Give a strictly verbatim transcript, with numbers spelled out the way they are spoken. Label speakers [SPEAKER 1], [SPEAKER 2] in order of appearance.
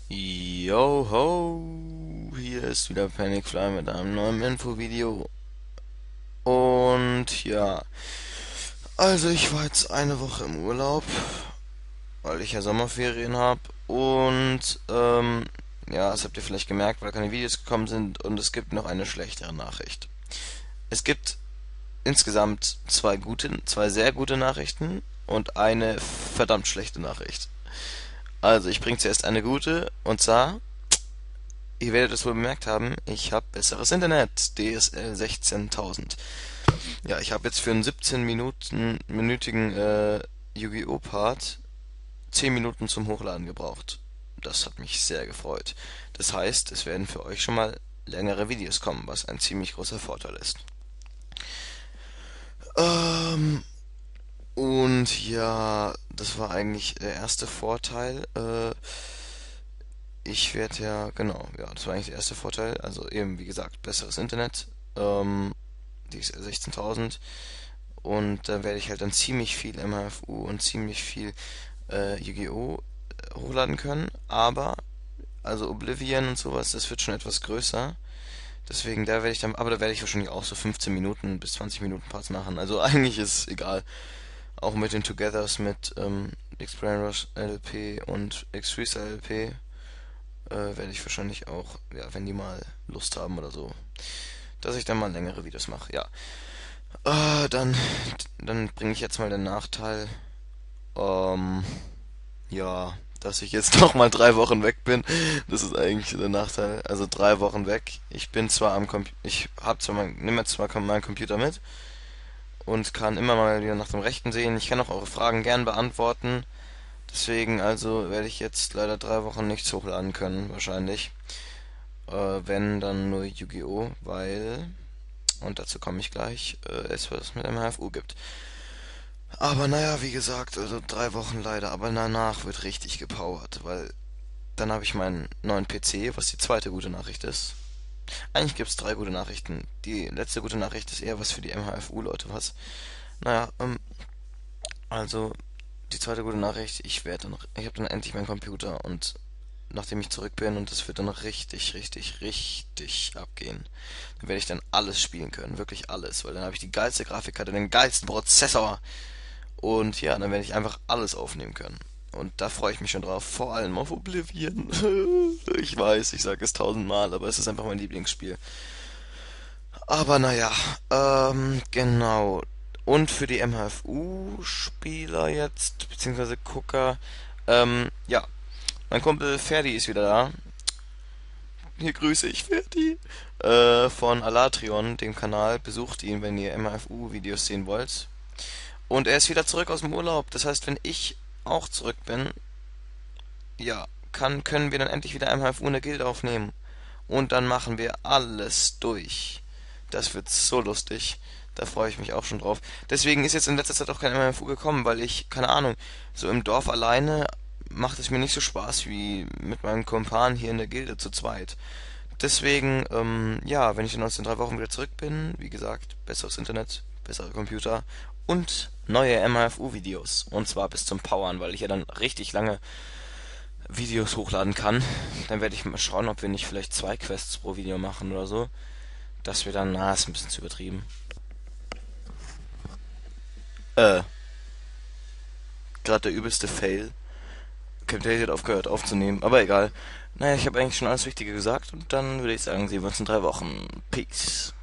[SPEAKER 1] Yo ho, hier ist wieder Panicfly mit einem neuen Infovideo. Und ja, also ich war jetzt eine Woche im Urlaub, weil ich ja Sommerferien habe. Und ähm, ja, das habt ihr vielleicht gemerkt, weil keine Videos gekommen sind. Und es gibt noch eine schlechtere Nachricht. Es gibt insgesamt zwei gute, zwei sehr gute Nachrichten und eine verdammt schlechte Nachricht. Also ich bringe zuerst eine gute, und zwar: Ihr werdet es wohl bemerkt haben, ich habe besseres Internet, D S L sechzehntausend. Ja, ich habe jetzt für einen siebzehn Minuten minütigen äh, Yu-Gi-Oh! Part zehn Minuten zum Hochladen gebraucht. Das hat mich sehr gefreut. Das heißt, es werden für euch schon mal längere Videos kommen, was ein ziemlich großer Vorteil ist. Ähm, und ja, das war eigentlich der erste Vorteil. Äh, ich werde ja, genau, ja, das war eigentlich der erste Vorteil. Also eben, wie gesagt, besseres Internet. Ähm, die ist sechzehntausend, und da werde ich halt dann ziemlich viel M H F U und ziemlich viel äh, Yu-Gi-Oh! Hochladen können, aber also Oblivion und sowas, das wird schon etwas größer. Deswegen, da werde ich dann, aber da werde ich wahrscheinlich auch so fünfzehn Minuten bis zwanzig Minuten Parts machen. Also eigentlich ist es egal. Auch mit den Togethers mit ähm, X-Brain Rush L P und X-Freestyle L P äh, werde ich wahrscheinlich auch, ja, wenn die mal Lust haben oder so, dass ich dann mal längere Videos mache. Ja. Äh, dann, dann bringe ich jetzt mal den Nachteil. Ähm, ja, dass ich jetzt noch mal drei Wochen weg bin. Das ist eigentlich der Nachteil. Also drei Wochen weg. Ich bin zwar am Computer, ich habe zwar mein, nehme jetzt zwar meinen Computer mit und kann immer mal wieder nach dem Rechten sehen. Ich kann auch eure Fragen gern beantworten. Deswegen also werde ich jetzt leider drei Wochen nichts hochladen können, wahrscheinlich. Äh, wenn, dann nur Yu-Gi-Oh! Weil, und dazu komme ich gleich, äh, es was mit M H F U gibt. Aber naja, wie gesagt, also drei Wochen leider, aber danach wird richtig gepowert, weil dann habe ich meinen neuen P C, was die zweite gute Nachricht ist. Eigentlich gibt es drei gute Nachrichten. Die letzte gute Nachricht ist eher was für die M H F U-Leute, was. Naja, ähm, also die zweite gute Nachricht, ich werde dann, ich habe dann endlich meinen Computer, und nachdem ich zurück bin, und es wird dann richtig, richtig, richtig abgehen, dann werde ich dann alles spielen können, wirklich alles, weil dann habe ich die geilste Grafikkarte, den geilsten Prozessor. Und ja, dann werde ich einfach alles aufnehmen können. Und da freue ich mich schon drauf. Vor allem auf Oblivion. Ich weiß, ich sage es tausendmal, aber es ist einfach mein Lieblingsspiel. Aber naja, ähm, genau. Und für die M H F U-Spieler jetzt, beziehungsweise Gucker, ähm, ja, mein Kumpel Ferdi ist wieder da. Hier grüße ich Ferdi. Äh, von Alatrion, dem Kanal. Besucht ihn, wenn ihr M H F U-Videos sehen wollt. Und er ist wieder zurück aus dem Urlaub. Das heißt, wenn ich auch zurück bin, ja, kann, können wir dann endlich wieder M H F U in der Gilde aufnehmen. Und dann machen wir alles durch. Das wird so lustig. Da freue ich mich auch schon drauf. Deswegen ist jetzt in letzter Zeit auch kein M H F U gekommen, weil ich, keine Ahnung, so im Dorf alleine macht es mir nicht so Spaß wie mit meinem Kumpan hier in der Gilde zu zweit. Deswegen, ähm, ja, wenn ich dann aus den drei Wochen wieder zurück bin, wie gesagt, besseres Internet, bessere Computer und neue M H F U-Videos. Und zwar bis zum Powern, weil ich ja dann richtig lange Videos hochladen kann. Dann werde ich mal schauen, ob wir nicht vielleicht zwei Quests pro Video machen oder so. Dass wir dann, na, ist ein bisschen zu übertrieben. Äh, Gerade der übelste Fail. Camtasia hat aufgehört aufzunehmen, aber egal. Naja, ich habe eigentlich schon alles Wichtige gesagt, und dann würde ich sagen, sehen wir uns in drei Wochen. Peace.